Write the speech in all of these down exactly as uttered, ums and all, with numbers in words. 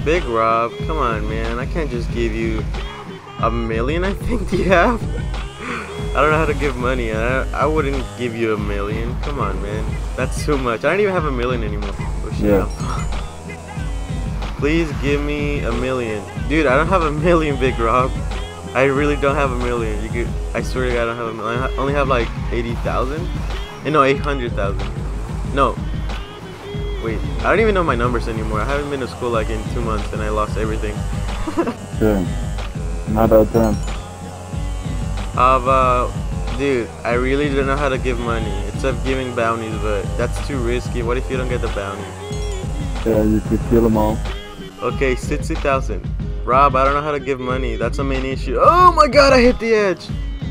Big Rob, come on, man. I can't just give you a million, I think you have. I don't know how to give money. I, I wouldn't give you a million. Come on, man. That's too much. I don't even have a million anymore. Oh, shit. Yeah. Please give me a million. Dude, I don't have a million, Big Rob. I really don't have a million. You could, I swear to God, I don't have a million. I only have like eighty thousand. Eh, no, eight hundred thousand. No. Wait, I don't even know my numbers anymore. I haven't been to school like in two months and I lost everything. Sure. Not that time. How about, dude, I really don't know how to give money except giving bounties, but that's too risky. What if you don't get the bounty? Yeah, you could kill them all. Okay, sixty thousand. Rob, I don't know how to give money. That's the main issue. Oh my God, I hit the edge.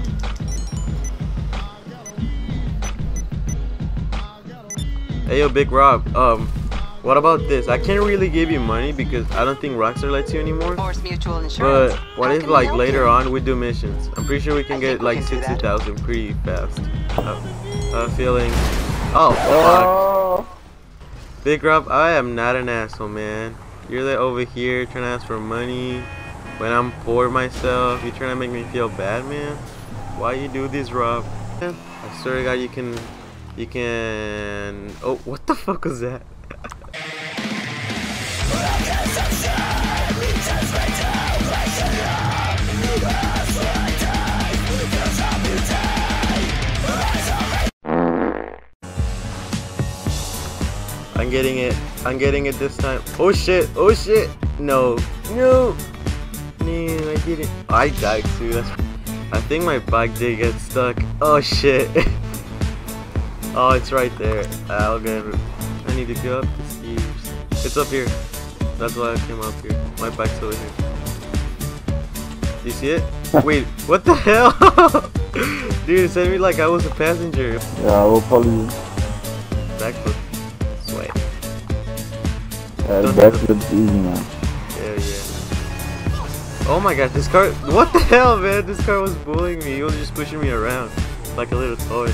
Hey, yo, Big Rob. Um, what about this? I can't really give you money because I don't think Rockstar lets you anymore. Force mutual insurance. But what if like later on we do missions? I'm pretty sure we can get like sixty thousand pretty fast. Uh, I'm feeling. Oh fuck. Big Rob, I am not an asshole, man. You're like over here trying to ask for money when I'm poor myself. You're trying to make me feel bad, man. Why you do this, Rob? I swear to God, you can, you can. Oh, what the fuck was that? I'm getting it. I'm getting it this time. Oh shit. Oh shit. No. No. Man, I didn't. I died too. That's. I think my bike did get stuck. Oh shit. Oh, it's right there. I'll get it. I need to go up the stairs. It's up here. That's why I came up here. My bike's over here. Do you see it? Wait. What the hell? Dude, it said me like I was a passenger. Yeah, I will probably. Backflip. Sweat. Yeah, the backflip's easy, man. Yeah, yeah. Oh my God, this car. What the hell, man? This car was bullying me. He was just pushing me around like a little toy.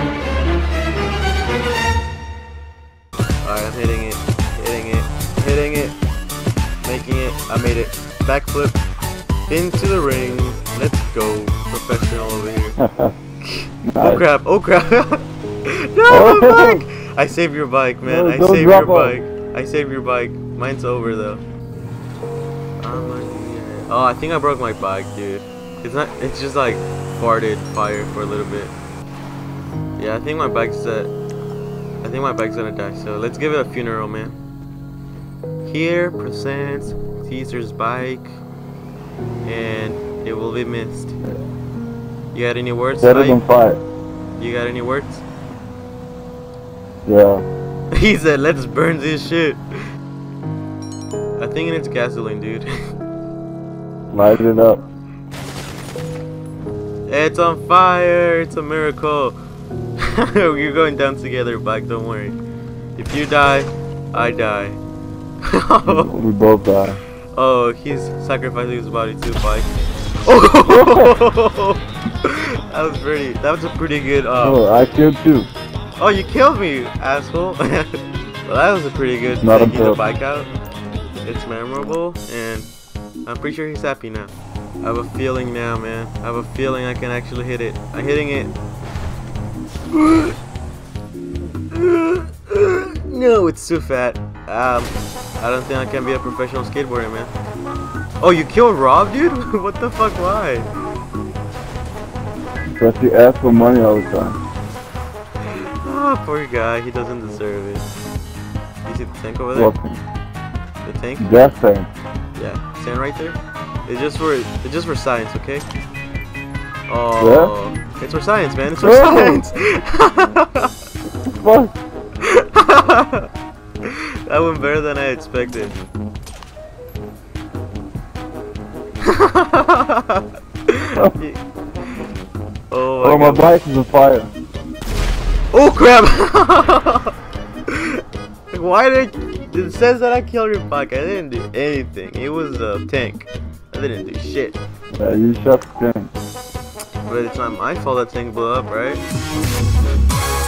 Alright, I'm hitting it. Hitting it. Hitting it. Making it. I made it. Backflip. Into the ring. Let's go. Professional over here. Nice. Oh crap. Oh crap. No, my bike. I saved your bike, man. No, I don't saved drop your off. bike. I saved your bike. Mine's over though. Oh, I think I broke my bike, dude. It's not. It's just like farted fire for a little bit. Yeah, I think my bike's set. I think my bike's gonna die. So let's give it a funeral, man. Here presents Caesar's bike, and it will be missed. You got any words? Better than fight. You got any words? Yeah. He said, let's burn this shit. I think it's gasoline, dude. Light it up. It's on fire. It's a miracle. You're going down together, bike. Don't worry. If you die, I die. We both die. Oh, he's sacrificing his body too, bike. Oh, that was pretty. That was a pretty good. Um, Oh, I killed you. Oh, you killed me, asshole. Well, that was a pretty good Not taking the a bike out. It's memorable, and I'm pretty sure he's happy now. I have a feeling now, man. I have a feeling I can actually hit it. I'm hitting it. No, it's too fat. Um, I don't think I can be a professional skateboarder, man. Oh, you killed Rob, dude? What the fuck? Why? Because you ask for money all the time. Oh, poor guy. He doesn't deserve it. You see the tank over there? What? The tank? Gas tank. Yeah, stand right there. It's just for it's just for science, okay? Oh, Yeah? It's for science, man. It's for Oh. science. Fuck. That went better than I expected. Oh my, Oh, my God. bike is on fire. Oh crap! Why did it says that I killed your bike? I didn't do anything. It was a tank. I didn't do shit. Yeah, you shot the tank. But it's not my fault that thing blew up, right?